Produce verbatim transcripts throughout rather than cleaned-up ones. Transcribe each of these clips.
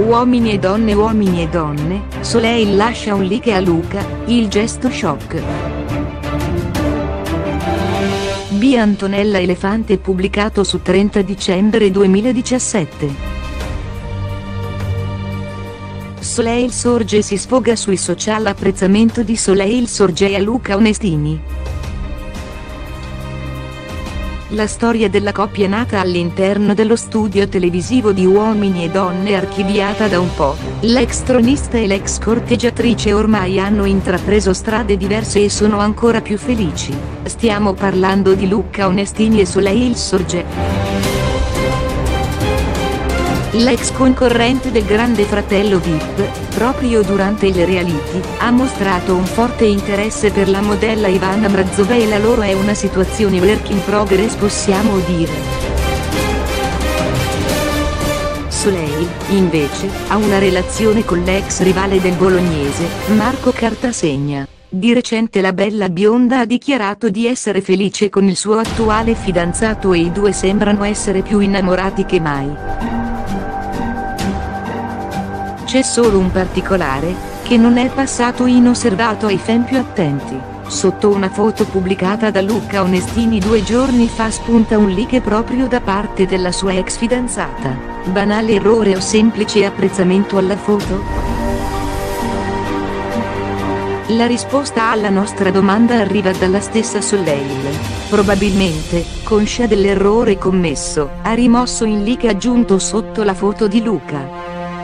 Uomini e donne uomini e donne, Soleil lascia un like a Luca, il gesto shock. B. Antonella Elefante pubblicato su trenta dicembre duemiladiciassette. Soleil Sorge si sfoga sui social. Apprezzamento di Soleil Sorge a Luca Onestini. La storia della coppia nata all'interno dello studio televisivo di Uomini e Donne archiviata da un po', l'ex tronista e l'ex corteggiatrice ormai hanno intrapreso strade diverse e sono ancora più felici. Stiamo parlando di Luca Onestini e Soleil Sorge. L'ex concorrente del Grande Fratello V I P, proprio durante il reality, ha mostrato un forte interesse per la modella Ivana Mrazova e la loro è una situazione work in progress, possiamo dire. Soleil, invece, ha una relazione con l'ex rivale del bolognese, Marco Cartasegna. Di recente la bella bionda ha dichiarato di essere felice con il suo attuale fidanzato e i due sembrano essere più innamorati che mai. C'è solo un particolare, che non è passato inosservato ai fan più attenti. Sotto una foto pubblicata da Luca Onestini due giorni fa spunta un like proprio da parte della sua ex fidanzata. Banale errore o semplice apprezzamento alla foto? La risposta alla nostra domanda arriva dalla stessa Soleil. Probabilmente, conscia dell'errore commesso, ha rimosso il like aggiunto sotto la foto di Luca.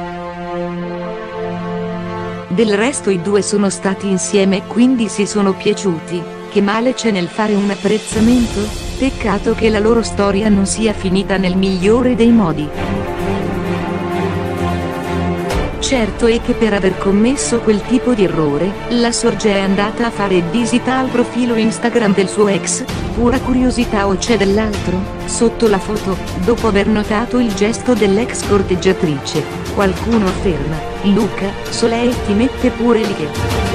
Del resto i due sono stati insieme e quindi si sono piaciuti, che male c'è nel fare un apprezzamento? Peccato che la loro storia non sia finita nel migliore dei modi. Certo è che per aver commesso quel tipo di errore, la Sorge è andata a fare visita al profilo Instagram del suo ex, pura curiosità o c'è dell'altro? Sotto la foto, dopo aver notato il gesto dell'ex corteggiatrice, qualcuno afferma: Luca, Soleil ti mette pure like.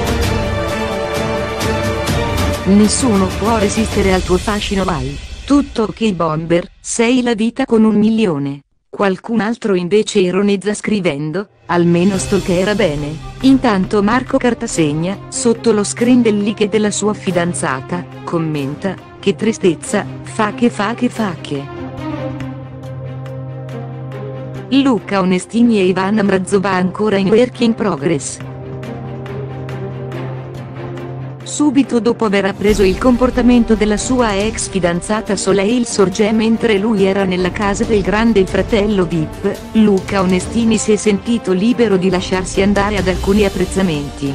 Nessuno può resistere al tuo fascino, vai. Tutto ok bomber, sei la vita con un milione. Qualcun altro invece ironizza scrivendo: almeno stalkera bene. Intanto Marco Cartasegna, sotto lo screen del like della sua fidanzata, commenta: che tristezza, fa che fa che fa che. Luca Onestini e Ivana Mrazova ancora in work in progress. Subito dopo aver appreso il comportamento della sua ex fidanzata Soleil Sorge mentre lui era nella casa del Grande Fratello V I P, Luca Onestini si è sentito libero di lasciarsi andare ad alcuni apprezzamenti.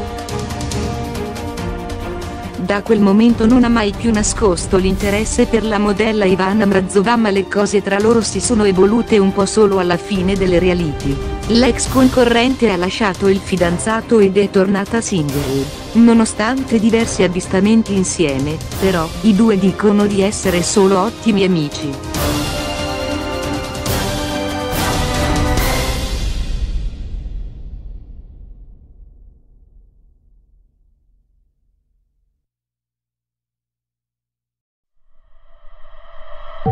Da quel momento non ha mai più nascosto l'interesse per la modella Ivana Mrazova, ma le cose tra loro si sono evolute un po' solo alla fine del reality. L'ex concorrente ha lasciato il fidanzato ed è tornata single. Nonostante diversi avvistamenti insieme, però, i due dicono di essere solo ottimi amici.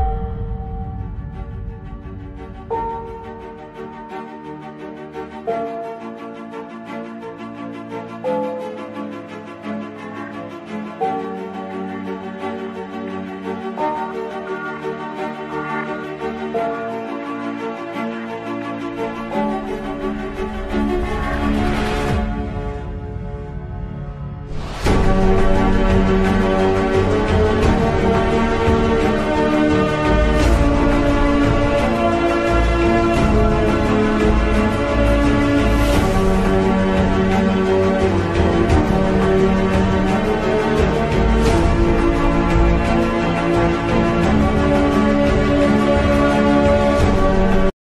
you